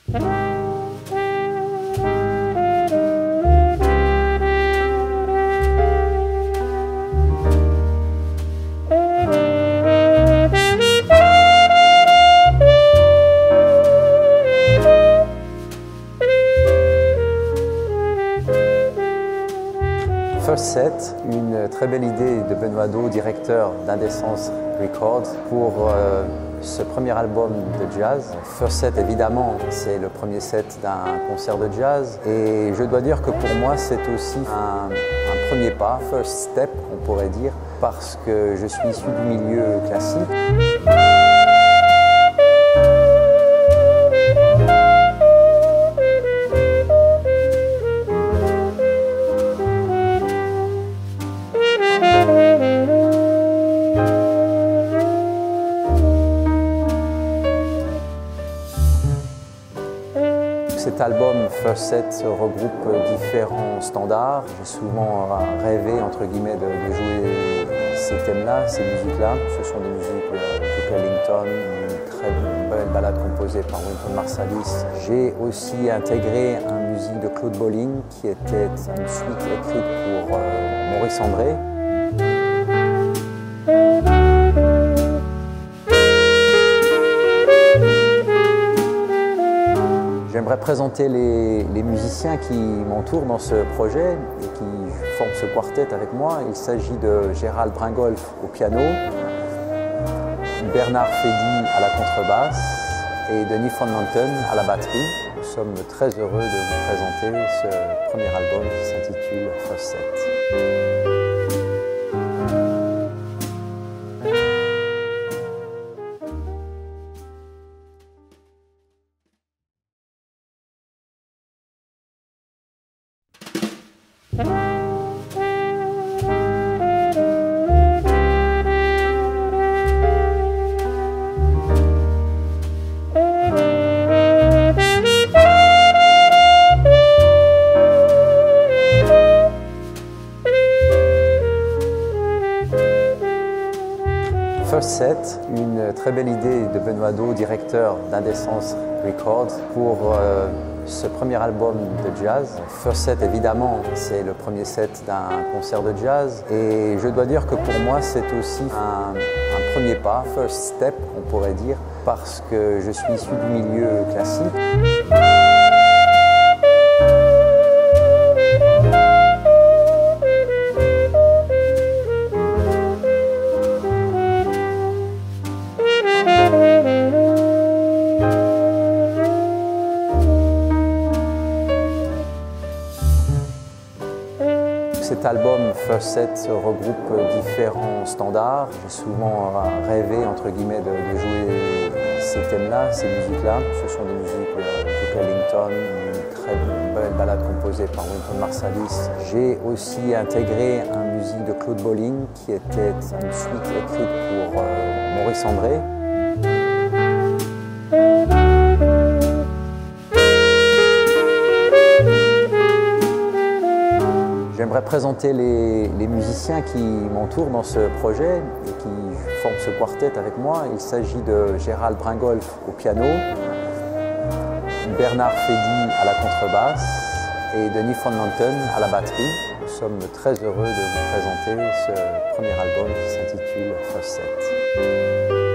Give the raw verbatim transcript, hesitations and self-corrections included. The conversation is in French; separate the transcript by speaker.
Speaker 1: First Set, une très belle idée de Benoît Do, directeur d'Indecence Records, pour euh, ce premier album de jazz. First Set, évidemment, c'est le premier set d'un concert de jazz. Et je dois dire que pour moi, c'est aussi un, un premier pas, first step, on pourrait dire, parce que je suis issu du milieu classique. Cet album First Set regroupe différents standards. J'ai souvent rêvé, entre guillemets, de, de jouer ces thèmes-là, ces musiques-là. Ce sont des musiques de Duke Ellington, une très belle balade composée par Wynton Marsalis. J'ai aussi intégré une musique de Claude Bolling, qui était une suite écrite pour euh, Maurice André. J'aimerais présenter les, les musiciens qui m'entourent dans ce projet et qui forment ce quartet avec moi. Il s'agit de Gérald Bringolf au piano, Bernard Fédy à la contrebasse et Denis von Manten à la batterie. Nous sommes très heureux de vous présenter ce premier album qui s'intitule First Set. First Set, une très belle idée de Benoît Do, directeur d'Indecence Records, pour euh, ce premier album de jazz. First Set, évidemment, c'est le premier set d'un concert de jazz. Et je dois dire que pour moi, c'est aussi un, un premier pas, first step, on pourrait dire, parce que je suis issu du milieu classique. Cet album First Set regroupe différents standards. J'ai souvent rêvé, entre guillemets, de, de jouer ces thèmes-là, ces musiques-là. Ce sont des musiques de Duke Ellington, une très belle balade composée par Wynton Marsalis. J'ai aussi intégré une musique de Claude Bolling, qui était une suite écrite pour euh, Maurice André. J'aimerais présenter les, les musiciens qui m'entourent dans ce projet et qui forment ce quartet avec moi. Il s'agit de Gérald Bringolf au piano, Bernard Fédy à la contrebasse et Denis von Manten à la batterie. Nous sommes très heureux de vous présenter ce premier album qui s'intitule First Set.